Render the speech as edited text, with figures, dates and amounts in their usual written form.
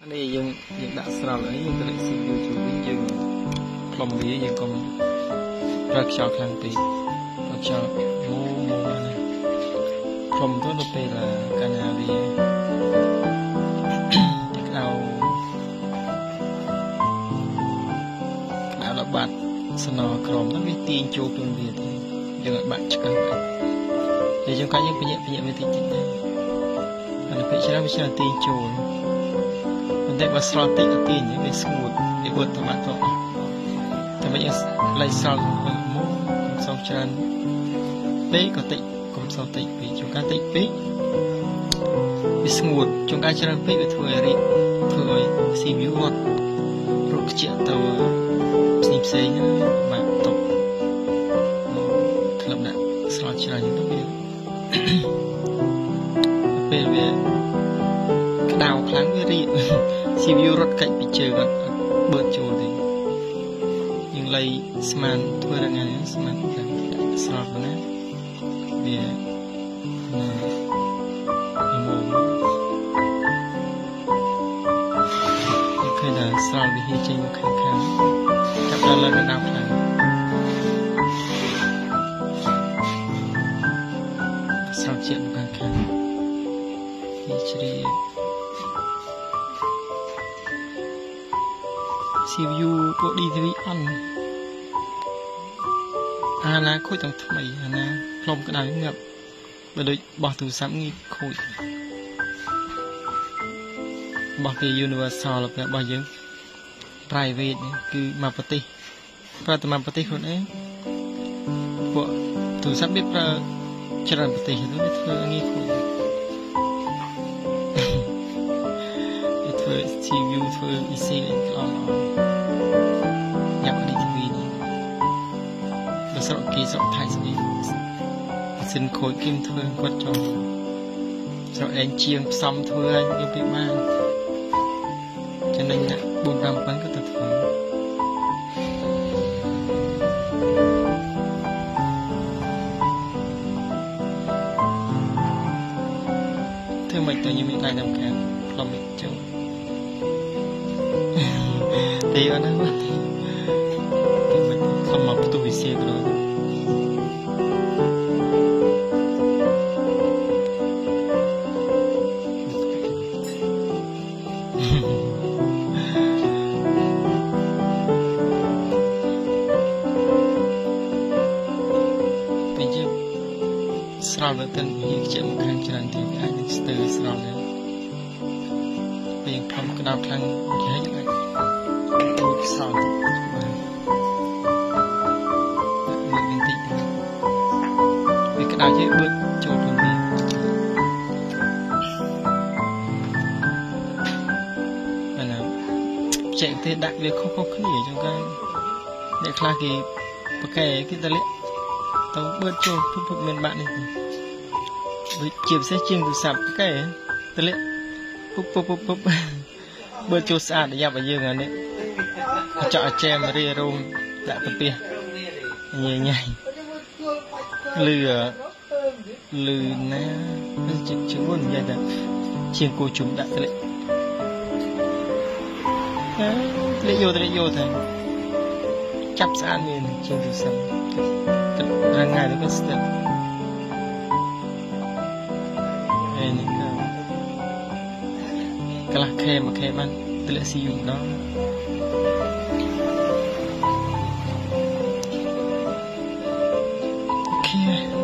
នេះយើងដាក់ស្រាប់ហើយយើងទៅលេខ CPU ជួយវិញយើងផ្លុំវាយើងកុំប្រើខ្យល់ខ្លាំងពេកបើខ្យល់មកណាផ្លុំទៅដល់ពេលកាលណាវាក្តៅដល់បាត់ស្នរក្រមទៅវាទាញចូលខ្លួនវាទេយើងឲ្យបាក់ឆ្កឹះបាក់តែយើងកាច់យើងបញ្ញាក់វាតិចតិចដែរអានេះពេលច្រើនវាច្រើនទាញចូលតែបើស្រល់តិចទៅទាញវាស្ងួតវាបត់ទៅបាត់ទៅតែមិនឡៃស្រល់មកសោកច្រើនពេកក៏តិចកុំសោកតិចពេកជួនកាលតិចពេកវាស្ងួតជួនកាលច្រើនពេកវាធ្វើឲ្យរីកធ្វើឲ្យ CPU រត់ខ្ជាក់ទៅផ្សេងបាទតុកក្លឹបដាក់ស្រល់ច្រើនទៅវាពេលវាក្តៅខ្លាំងវារីក CPU រត់កាច់ពីជើងអត់បើកចូលទេយើងលៃស្មានធ្វើរងាស្មានតែស្រល់ប៉ុណ្ណាវាឃើញថាស្រល់វាហៀចេញមកខាងចាប់ដល់លើកណ្ដាលខ្លាំងស្រល់ជាក់មកខាងវាជ្រាប CPU ពួក DTV on អាណាខូចទាំងថ្មីអាណាផ្លុំក្តៅងាប់បើដូចបោះទូរស័ព្ទងាយខូចបោះគេ Universal របស់យើង private គឺមកប្រទេសប្រើតែមកប្រទេសខ្លួនឯងពួកទូរស័ព្ទវាប្រើច្រើនប្រទេសទៅវាធ្វើងាយខូចវាធ្វើ CPU ធ្វើ EC ល្អយ៉ាប់ DTV នេះបើស្រុកគេស្រុកថៃស្អីសិនខូចគេធ្វើគាត់ចូលស្រុកឯងជាងផ្សំធ្វើឲ្យវាពិបាកចំណេញ4-5ប៉ុណ្ណឹងក៏ទៅធ្វើមិនទៅញ៉ាំតែតាមខាងផ្លុំនេះចូលទេអត់ណាគេមិនខំមកផ្ទុះវិស័យក៏ដោយពេលយើងស្រោបទៅយើងជាមកខាងច្រើនទៀតអាចនឹងស្ទើរស្រោបដែរពេលខ្ញុំក្តៅខ្លាំងគេឲ្យដូចស្រោបបាទមើលបន្តិចវាក្តៅចេះបឺតចូលខ្លួនវាអាណាចែកទេដាក់វាខុសៗគ្នាចឹងក៏អ្នកខ្លះគេប្រកែគេទៅលាក់ទៅបឺតចូលពុបមានបាក់នេះដូចជាពិសេសជាងទូរស័ព្ទកែទៅលាក់ពុបបើចូលស្អាតយ៉ាប់ឲ្យយើងអានេះចောက်ចែមរីរោមដាក់ទៅពីញ៉ៃលឺណាជាមុននិយាយថាជាងគូជុំដាក់ទៅលាក់យកទៅចាប់ស្អាតមានជាងទូរស័ព្ទរងាយទៅក៏ស្ទើរកន្លះខែមួយខែបានទម្លាក់ស៊ីយូរដល់អូខេ